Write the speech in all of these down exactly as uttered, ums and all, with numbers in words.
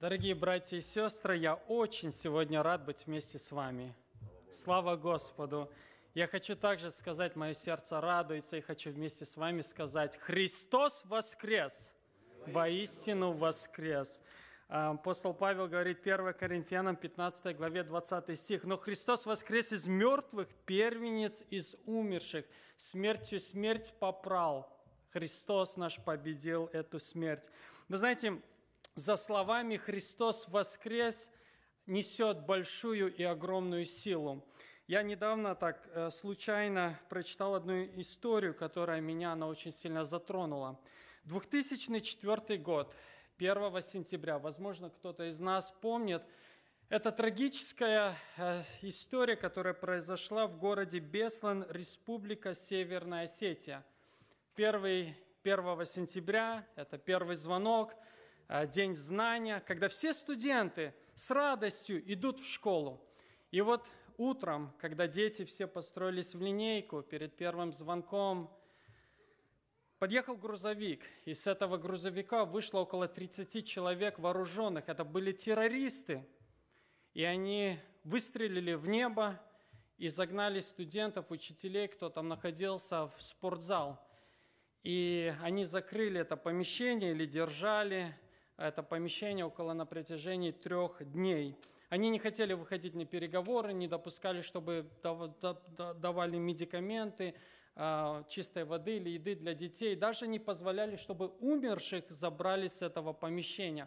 Дорогие братья и сестры, я очень сегодня рад быть вместе с вами. Слава Господу! Я хочу также сказать, мое сердце радуется, и хочу вместе с вами сказать: Христос воскрес! Воистину воскрес! Апостол Павел говорит, первое Коринфянам пятнадцатой главе двадцатый стих: «Но Христос воскрес из мертвых, первенец из умерших, смертью смерть попрал». Христос наш победил эту смерть. Вы знаете, за словами «Христос воскрес» несет большую и огромную силу. Я недавно так э, случайно прочитал одну историю, которая меня она очень сильно затронула. две тысячи четвёртый год, первого сентября, возможно, кто-то из нас помнит, это трагическая э, история, которая произошла в городе Беслан, Республика Северная Осетия. Первый, первого сентября, это первый звонок, День знания, когда все студенты с радостью идут в школу. И вот утром, когда дети все построились в линейку перед первым звонком, подъехал грузовик, и с этого грузовика вышло около тридцати человек вооруженных. Это были террористы, и они выстрелили в небо и загнали студентов, учителей, кто там находился, в спортзал. И они закрыли это помещение или держали это помещение около на протяжении трех дней. Они не хотели выходить на переговоры, не допускали, чтобы давали медикаменты, чистой воды или еды для детей. Даже не позволяли, чтобы умерших забрали с этого помещения.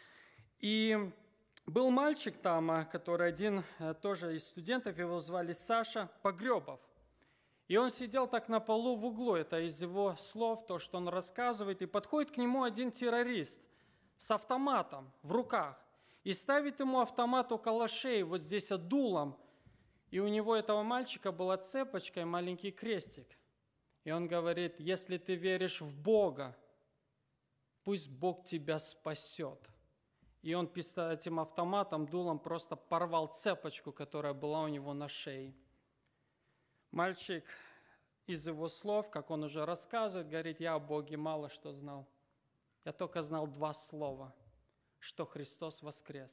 И был мальчик там, который один тоже из студентов, его звали Саша Погребов. И он сидел так на полу в углу, это из его слов, то, что он рассказывает, и подходит к нему один террорист с автоматом в руках и ставит ему автомат около шеи, вот здесь дулом. И у него, этого мальчика, была цепочка и маленький крестик. И он говорит: если ты веришь в Бога, пусть Бог тебя спасет. И он этим автоматом, дулом просто порвал цепочку, которая была у него на шее. Мальчик из его слов, как он уже рассказывает, говорит: я о Боге мало что знал. Я только знал два слова, что Христос воскрес.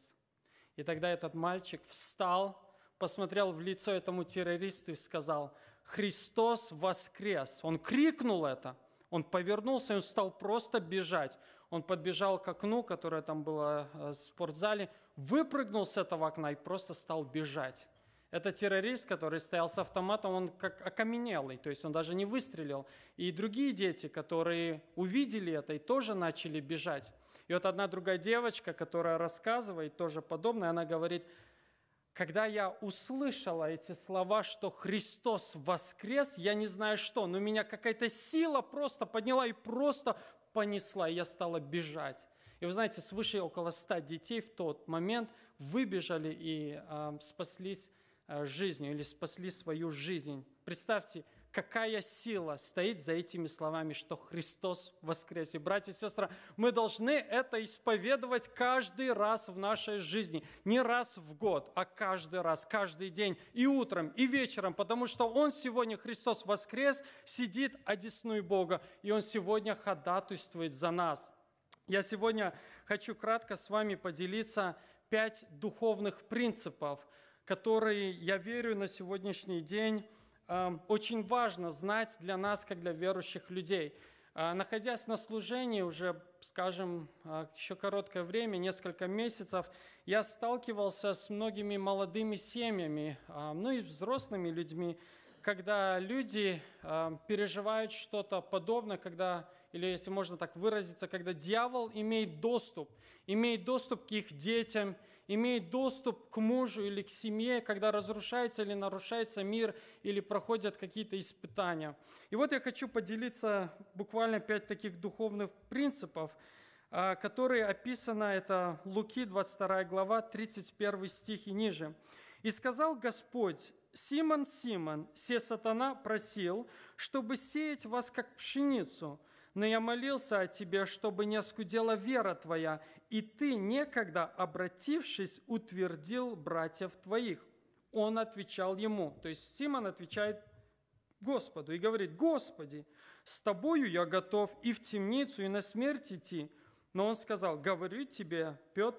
И тогда этот мальчик встал, посмотрел в лицо этому террористу и сказал: Христос воскрес. Он крикнул это, он повернулся и он стал просто бежать. Он подбежал к окну, которое там было в спортзале, выпрыгнул с этого окна и просто стал бежать. Это террорист, который стоял с автоматом, он как окаменелый, то есть он даже не выстрелил. И другие дети, которые увидели это и тоже начали бежать. И вот одна другая девочка, которая рассказывает тоже подобное, она говорит: когда я услышала эти слова, что Христос воскрес, я не знаю что, но меня какая-то сила просто подняла и просто понесла, и я стала бежать. И вы знаете, свыше около ста детей в тот момент выбежали и э, спаслись жизнью или спасли свою жизнь. Представьте, какая сила стоит за этими словами, что Христос воскрес. И, братья и сестры, мы должны это исповедовать каждый раз в нашей жизни. Не раз в год, а каждый раз, каждый день, и утром, и вечером, потому что Он сегодня, Христос воскрес, сидит одесную Бога, и Он сегодня ходатайствует за нас. Я сегодня хочу кратко с вами поделиться пять духовных принципов, которые, я верю, на сегодняшний день э, очень важно знать для нас, как для верующих людей. Э, находясь на служении уже, скажем, э, еще короткое время, несколько месяцев, я сталкивался с многими молодыми семьями, э, ну и взрослыми людьми, когда люди э, переживают что-то подобное, когда, или если можно так выразиться, когда дьявол имеет доступ, имеет доступ к их детям, имеет доступ к мужу или к семье, когда разрушается или нарушается мир, или проходят какие-то испытания. И вот я хочу поделиться буквально пять таких духовных принципов, э, которые описаны, это Луки, двадцать вторая глава, тридцать первый стих и ниже. «И сказал Господь: Симон, Симон, се сатана просил, чтобы сеять вас, как пшеницу, но я молился о тебе, чтобы не оскудела вера твоя, и ты, некогда обратившись, утвердил братьев твоих». Он отвечал ему, то есть Симон отвечает Господу и говорит: «Господи, с тобою я готов и в темницу, и на смерть идти». Но он сказал: «Говорю тебе, Петр,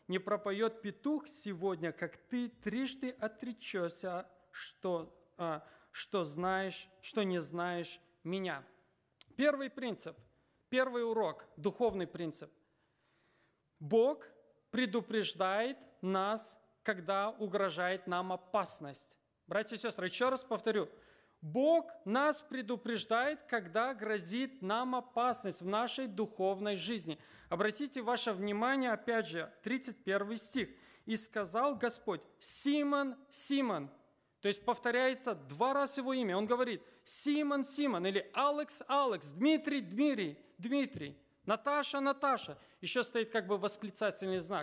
не пропоет петух сегодня, как ты трижды отречешься, что, а, что знаешь, что не знаешь меня. Первый принцип, первый урок, духовный принцип. Бог предупреждает нас, когда угрожает нам опасность. Братья и сестры, еще раз повторю. Бог нас предупреждает, когда грозит нам опасность в нашей духовной жизни. Обратите ваше внимание, опять же, тридцать первый стих. «И сказал Господь: Симон, Симон». То есть повторяется два раза его имя. Он говорит: Симон, Симон, или Алекс, Алекс, Дмитрий, Дмитрий, Дмитрий, Наташа, Наташа. Еще стоит как бы восклицательный знак.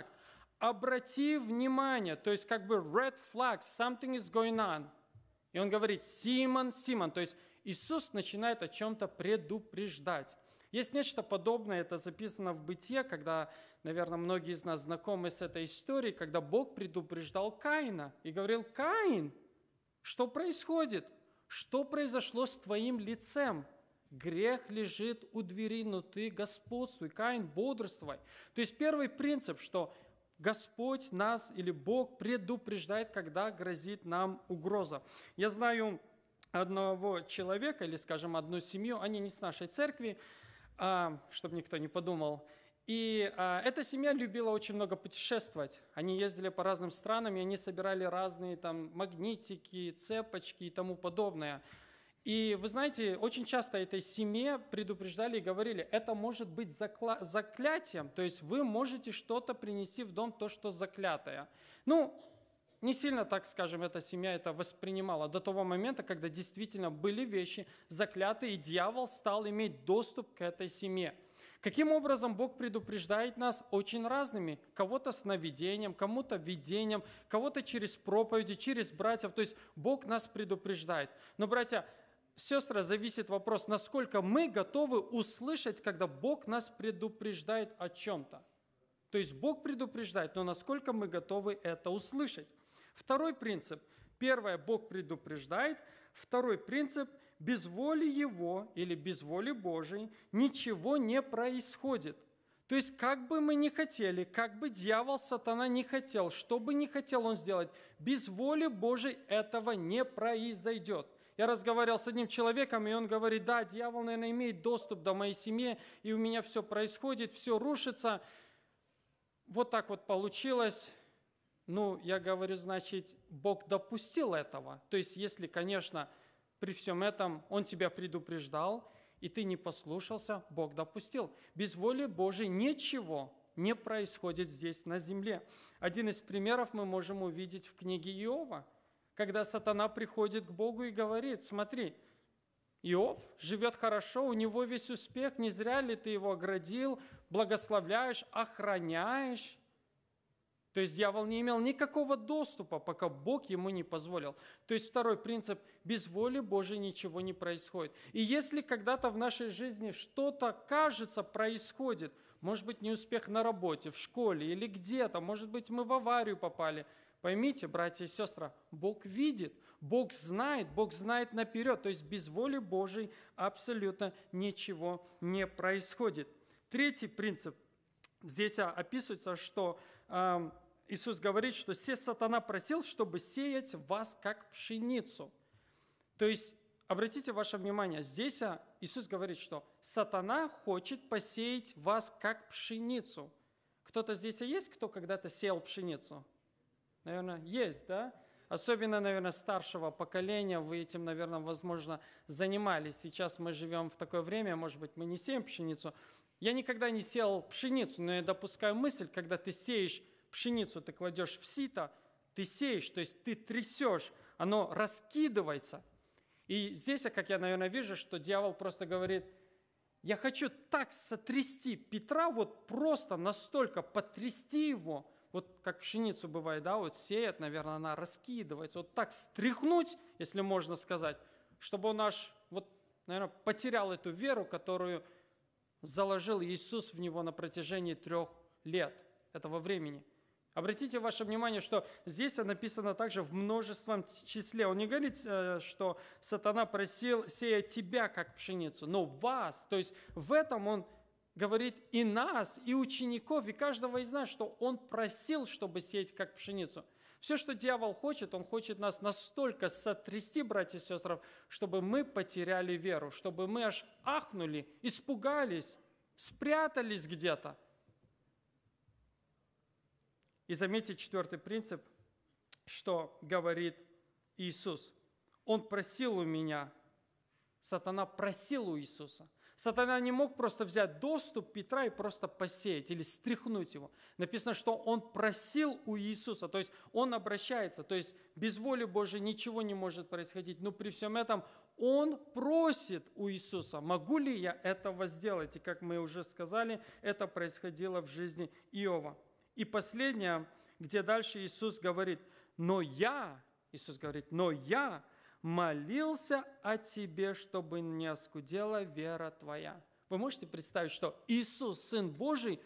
Обрати внимание, то есть как бы red flag, something is going on. И он говорит: Симон, Симон. То есть Иисус начинает о чем-то предупреждать. Есть нечто подобное, это записано в Бытие, когда, наверное, многие из нас знакомы с этой историей, когда Бог предупреждал Каина и говорил: Каин, что происходит? Что произошло с твоим лицем? Грех лежит у двери, но ты господствуй. Каин, бодрствуй. То есть первый принцип, что Господь нас или Бог предупреждает, когда грозит нам угроза. Я знаю одного человека, или, скажем, одну семью, они не с нашей церкви, чтобы никто не подумал. И эта семья любила очень много путешествовать. Они ездили по разным странам, и они собирали разные там магнитики, цепочки и тому подобное. И вы знаете, очень часто этой семье предупреждали и говорили: это может быть закла- заклятием, то есть вы можете что-то принести в дом, то, что заклятое. Ну, не сильно, так скажем, эта семья это воспринимала до того момента, когда действительно были вещи заклятые, и дьявол стал иметь доступ к этой семье. Каким образом Бог предупреждает нас? Очень разными. Кого-то сновидением, кому-то видением, кого-то через проповеди, через братьев. То есть Бог нас предупреждает. Но, братья, сестры, зависит вопрос, насколько мы готовы услышать, когда Бог нас предупреждает о чем-то. То есть Бог предупреждает, но насколько мы готовы это услышать. Второй принцип. Первое, Бог предупреждает. Второй принцип, без воли Его или без воли Божией ничего не происходит. То есть как бы мы ни хотели, как бы дьявол, сатана не хотел, что бы ни хотел он сделать, без воли Божией этого не произойдет. Я разговаривал с одним человеком, и он говорит: да, дьявол, наверное, имеет доступ до моей семьи, и у меня все происходит, все рушится. Вот так вот получилось. Ну, я говорю, значит, Бог допустил этого. То есть, если, конечно, при всем этом Он тебя предупреждал, и ты не послушался, Бог допустил. Без воли Божией ничего не происходит здесь на земле. Один из примеров мы можем увидеть в книге Иова, когда сатана приходит к Богу и говорит: смотри, Иов живет хорошо, у него весь успех, не зря ли ты его оградил, благословляешь, охраняешь? То есть дьявол не имел никакого доступа, пока Бог ему не позволил. То есть второй принцип: без воли Божией ничего не происходит. И если когда-то в нашей жизни что-то, кажется, происходит, может быть, неуспех на работе, в школе или где-то, может быть, мы в аварию попали, поймите, братья и сестры, Бог видит, Бог знает, Бог знает наперед. То есть без воли Божией абсолютно ничего не происходит. Третий принцип. Здесь описывается, что э, Иисус говорит, что «се сатана просил, чтобы сеять вас, как пшеницу». То есть, обратите ваше внимание, здесь Иисус говорит, что сатана хочет посеять вас, как пшеницу. Кто-то здесь есть, кто когда-то сеял пшеницу? Наверное, есть, да? Особенно, наверное, старшего поколения, вы этим, наверное, возможно, занимались. Сейчас мы живем в такое время, может быть, мы не сеем пшеницу. Я никогда не сеял пшеницу, но я допускаю мысль, когда ты сеешь пшеницу, ты кладешь в сито, ты сеешь, то есть ты трясешь, оно раскидывается. И здесь, как я, наверное, вижу, что дьявол просто говорит: я хочу так сотрясти Петра, вот просто настолько потрясти его, вот как пшеницу бывает, да, вот сеет, наверное, она раскидывается, вот так стряхнуть, если можно сказать, чтобы он аж, вот, наверное, потерял эту веру, которую заложил Иисус в него на протяжении трех лет этого времени. Обратите ваше внимание, что здесь написано также в множественном числе. Он не говорит, что сатана просил сеять тебя, как пшеницу, но вас. То есть в этом он говорит и нас, и учеников, и каждого из нас, что Он просил, чтобы сеять как пшеницу. Все, что дьявол хочет, он хочет нас настолько сотрясти, братья и сестры, чтобы мы потеряли веру, чтобы мы аж ахнули, испугались, спрятались где-то. И заметьте четвертый принцип, что говорит Иисус. Он просил у меня, сатана просил у Иисуса. Сатана не мог просто взять доступ Петра и просто посеять или стряхнуть его. Написано, что он просил у Иисуса, то есть он обращается, то есть без воли Божией ничего не может происходить. Но при всем этом он просит у Иисуса, могу ли я этого сделать? И как мы уже сказали, это происходило в жизни Иова. И последнее, где дальше Иисус говорит, но я, Иисус говорит, но я молился о тебе, чтобы не оскудела вера твоя. Вы можете представить, что Иисус, Сын Божий,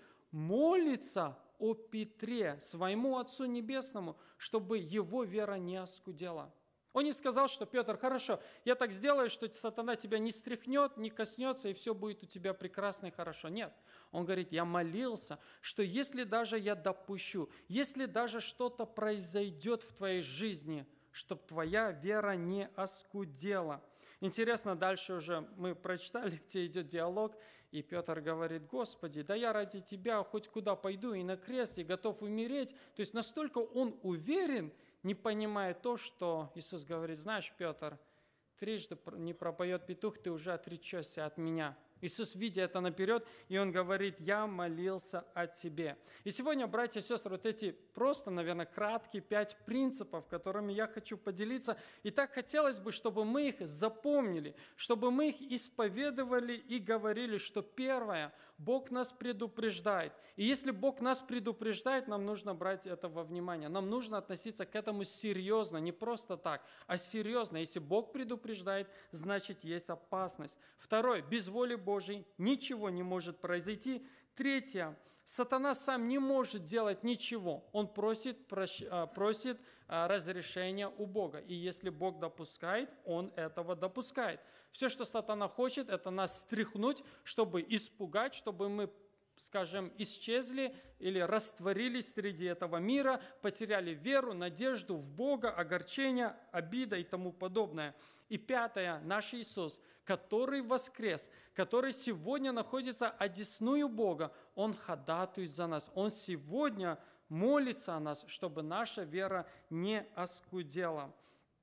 молится о Петре, своему Отцу Небесному, чтобы его вера не оскудела. Он не сказал, что Петр, хорошо, я так сделаю, что сатана тебя не стряхнет, не коснется, и все будет у тебя прекрасно и хорошо. Нет. Он говорит, я молился, что если даже я допущу, если даже что-то произойдет в твоей жизни, чтобы твоя вера не оскудела. Интересно, дальше уже мы прочитали, где идет диалог, и Петр говорит, Господи, да я ради Тебя хоть куда пойду и на крест, и готов умереть. То есть настолько он уверен, не понимая то, что Иисус говорит, знаешь, Петр, трижды не пропоет петух, ты уже отречешься от меня. Иисус, видя это наперед, и Он говорит, я молился о тебе. И сегодня, братья и сестры, вот эти просто, наверное, краткие пять принципов, которыми я хочу поделиться. И так хотелось бы, чтобы мы их запомнили, чтобы мы их исповедовали и говорили, что первое, Бог нас предупреждает. И если Бог нас предупреждает, нам нужно брать это во внимание. Нам нужно относиться к этому серьезно, не просто так, а серьезно. Если Бог предупреждает, значит, есть опасность. Второе, без воли Божьей ничего не может произойти. Третье, сатана сам не может делать ничего. Он просит, прощ... просит разрешения у Бога. И если Бог допускает, Он этого допускает. Все, что сатана хочет, это нас стряхнуть, чтобы испугать, чтобы мы, скажем, исчезли или растворились среди этого мира, потеряли веру, надежду в Бога, огорчение, обида и тому подобное. И пятое, наш Иисус, который воскрес, который сегодня находится одесную Бога, Он ходатайствует за нас. Он сегодня молится о нас, чтобы наша вера не оскудела.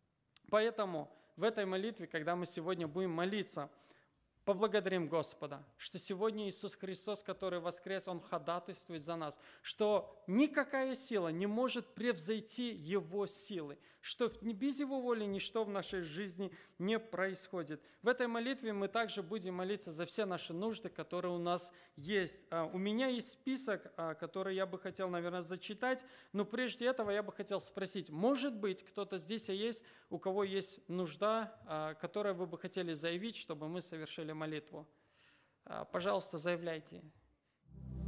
Поэтому в этой молитве, когда мы сегодня будем молиться, поблагодарим Господа, что сегодня Иисус Христос, который воскрес, Он ходатайствует за нас, что никакая сила не может превзойти Его силы, что без Его воли ничто в нашей жизни не происходит. В этой молитве мы также будем молиться за все наши нужды, которые у нас есть. У меня есть список, который я бы хотел, наверное, зачитать, но прежде этого я бы хотел спросить, может быть, кто-то здесь есть, у кого есть нужда, которую вы бы хотели заявить, чтобы мы совершили молитву. Пожалуйста, заявляйте.